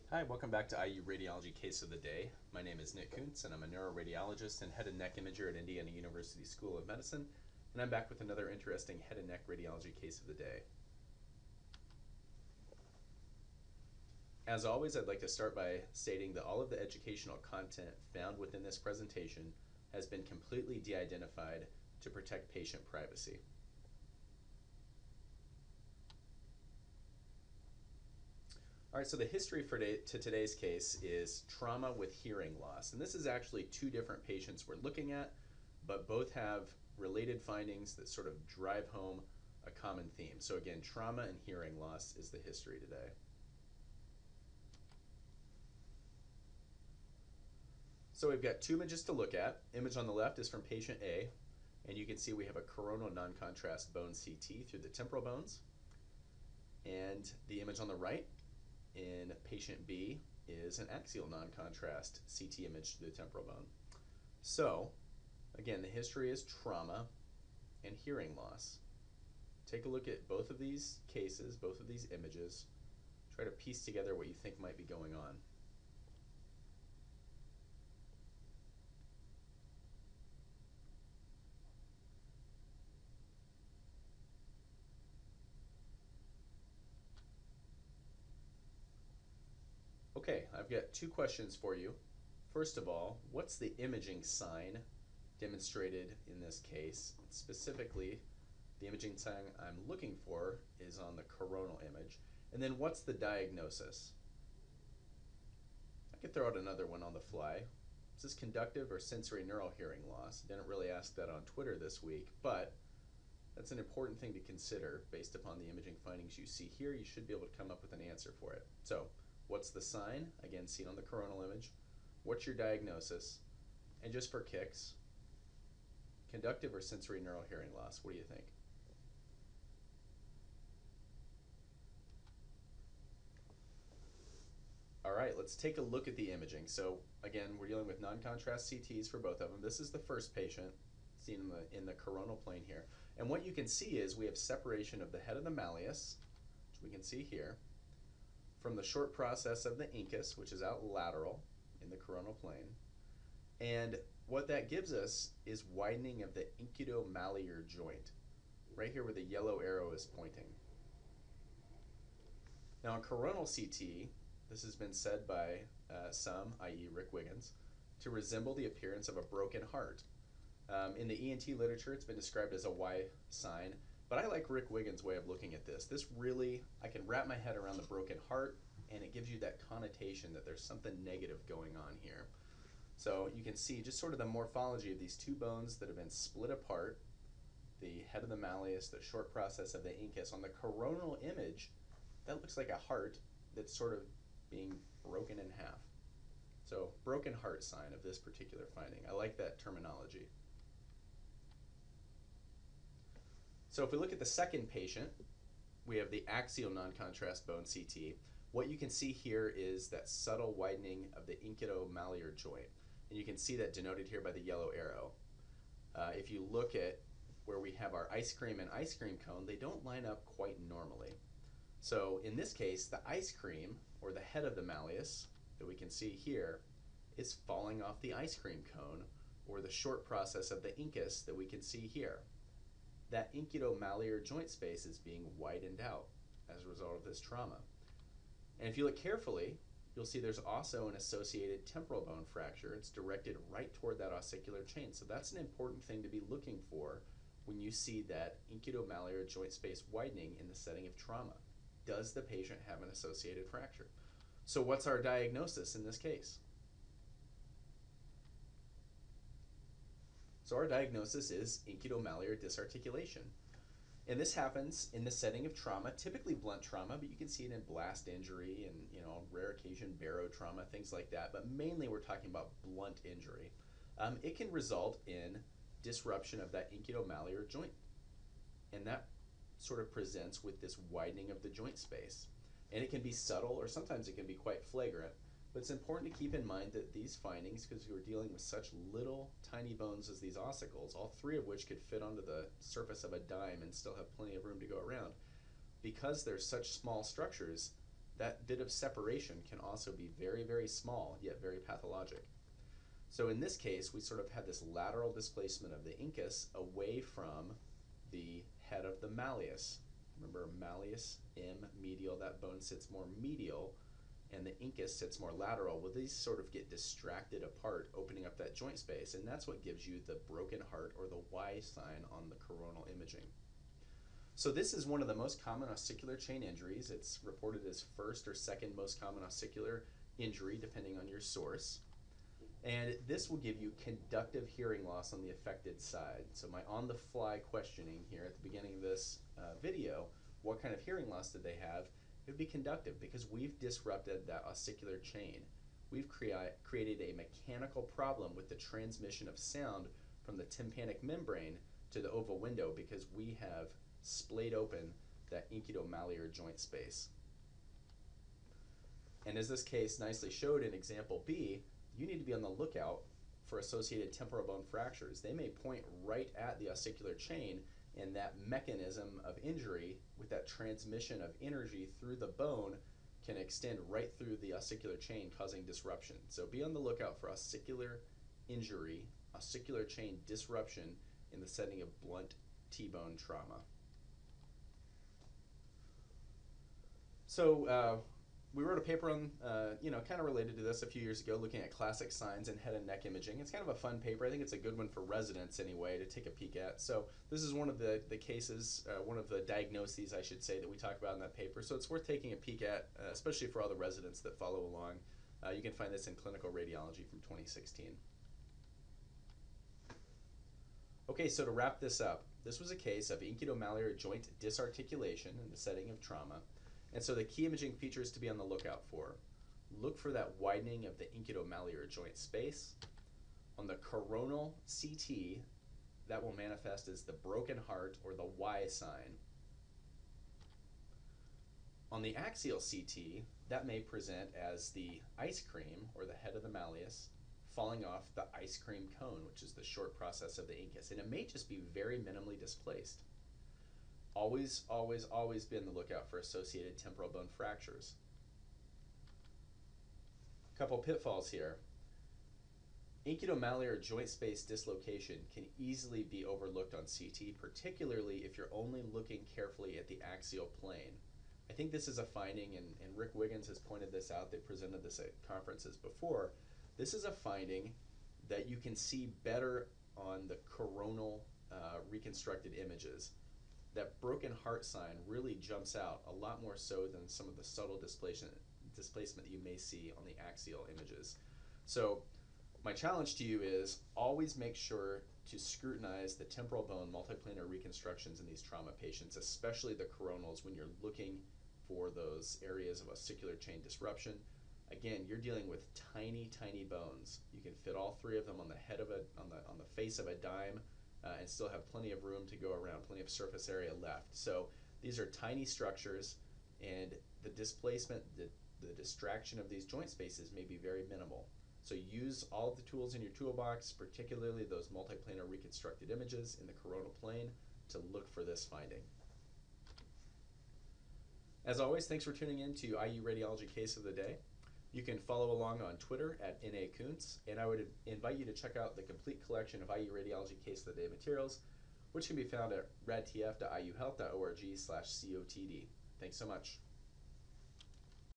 Hi, welcome back to IU Radiology Case of the Day. My name is Nick Kuntz, and I'm a neuroradiologist and head and neck imager at Indiana University School of Medicine, and I'm back with another interesting head and neck radiology case of the day. As always, I'd like to start by stating that all of the educational content found within this presentation has been completely de-identified to protect patient privacy. All right, so the history for today's case is trauma with hearing loss. And this is actually two different patients we're looking at, but both have related findings that sort of drive home a common theme. So again, trauma and hearing loss is the history today. So we've got two images to look at. Image on the left is from patient A, and you can see we have a coronal non-contrast bone CT through the temporal bones. And the image on the right in patient B is an axial non-contrast CT image to the temporal bone. So, again, the history is trauma and hearing loss. Take a look at both of these cases, both of these images. Try to piece together what you think might be going on. Okay, I've got two questions for you. First of all, what's the imaging sign demonstrated in this case? Specifically, the imaging sign I'm looking for is on the coronal image. And then what's the diagnosis? I could throw out another one on the fly. Is this conductive or sensory neural hearing loss? Didn't really ask that on Twitter this week, but that's an important thing to consider based upon the imaging findings you see here. You should be able to come up with an answer for it. So, what's the sign? Again, seen on the coronal image. What's your diagnosis? And just for kicks, conductive or sensory neural hearing loss? What do you think? All right, let's take a look at the imaging. So again, we're dealing with non-contrast CTs for both of them. This is the first patient seen in the coronal plane here. And what you can see is we have separation of the head of the malleus, which we can see here, from the short process of the incus, which is out lateral in the coronal plane. And what that gives us is widening of the incutomallear joint, right here where the yellow arrow is pointing. Now in coronal CT, this has been said by some, i.e. Rick Wiggins, to resemble the appearance of a broken heart. In the ENT literature, it's been described as a Y sign, but I like Rick Wiggins' way of looking at this. This really, I can wrap my head around the broken heart, and it gives you that connotation that there's something negative going on here. So you can see just sort of the morphology of these two bones that have been split apart, the head of the malleus, the short process of the incus. On the coronal image, that looks like a heart that's sort of being broken in half. So broken heart sign of this particular finding. I like that terminology. So if we look at the second patient, we have the axial non-contrast bone CT. What you can see here is that subtle widening of the incutomallear joint. And you can see that denoted here by the yellow arrow. If you look at where we have our ice cream and ice cream cone, they don't line up quite normally. So in this case, the ice cream, or the head of the malleus, that we can see here, is falling off the ice cream cone, or the short process of the incus that we can see here. That incutomallear joint space is being widened out as a result of this trauma. And if you look carefully, you'll see there's also an associated temporal bone fracture. It's directed right toward that ossicular chain. So that's an important thing to be looking for when you see that incutomallear joint space widening in the setting of trauma. Does the patient have an associated fracture? So what's our diagnosis in this case? So our diagnosis is incutomallear dysarticulation. And this happens in the setting of trauma, typically blunt trauma, but you can see it in blast injury and, rare occasion barotrauma, things like that. But mainly we're talking about blunt injury. It can result in disruption of that incutomallear joint. And that sort of presents with this widening of the joint space. And it can be subtle, or sometimes it can be quite flagrant. But it's important to keep in mind that these findings, because we're dealing with such little tiny bones as these ossicles, all three of which could fit onto the surface of a dime and still have plenty of room to go around, because they're such small structures, that bit of separation can also be very, very small, yet very pathologic. So in this case, we sort of had this lateral displacement of the incus away from the head of the malleus. Remember, malleus, M, medial, that bone sits more medial, and the incus sits more lateral. Well, these sort of get distracted apart, opening up that joint space, and that's what gives you the broken heart or the Y sign on the coronal imaging. So this is one of the most common ossicular chain injuries. It's reported as first or second most common ossicular injury, depending on your source. And this will give you conductive hearing loss on the affected side. So my on-the-fly questioning here at the beginning of this video, what kind of hearing loss did they have? It would be conductive because we've disrupted that ossicular chain. We've created a mechanical problem with the transmission of sound from the tympanic membrane to the oval window because we have splayed open that incitomallear joint space. And as this case nicely showed in example B, you need to be on the lookout for associated temporal bone fractures. They may point right at the ossicular chain, and that mechanism of injury with that transmission of energy through the bone can extend right through the ossicular chain, causing disruption. So be on the lookout for ossicular injury, ossicular chain disruption in the setting of blunt T-bone trauma. So we wrote a paper on, kind of related to this a few years ago, looking at classic signs in head and neck imaging. It's kind of a fun paper. I think it's a good one for residents anyway to take a peek at. So this is one of the cases, one of the diagnoses, I should say, that we talk about in that paper. So it's worth taking a peek at, especially for all the residents that follow along. You can find this in Clinical Radiology from 2016. Okay, so to wrap this up, this was a case of incitomallear joint disarticulation in the setting of trauma. And so the key imaging features to be on the lookout for. Look for that widening of the incitomallear joint space. On the coronal CT, that will manifest as the broken heart or the Y sign. On the axial CT, that may present as the ice cream or the head of the malleus falling off the ice cream cone, which is the short process of the incus. And it may just be very minimally displaced. Always, always, always be on the lookout for associated temporal bone fractures. A couple pitfalls here. Incitomallear joint space dislocation can easily be overlooked on CT, particularly if you're only looking carefully at the axial plane. I think this is a finding, and Rick Wiggins has pointed this out. They presented this at conferences before. This is a finding that you can see better on the coronal reconstructed images. That broken heart sign really jumps out a lot more so than some of the subtle displacement that you may see on the axial images. So my challenge to you is always make sure to scrutinize the temporal bone multiplanar reconstructions in these trauma patients, especially the coronals, when you're looking for those areas of ossicular chain disruption. Again, you're dealing with tiny, tiny bones. You can fit all three of them on the head of on the face of a dime. And still have plenty of room to go around, plenty of surface area left. So these are tiny structures, and the displacement, the distraction of these joint spaces may be very minimal. So use all of the tools in your toolbox, particularly those multiplanar reconstructed images in the coronal plane, to look for this finding. As always, thanks for tuning in to IU Radiology Case of the Day. You can follow along on Twitter at NAKuntz, and I would invite you to check out the complete collection of IU Radiology Case of the Day materials, which can be found at radtf.iuhealth.org/COTD. Thanks so much.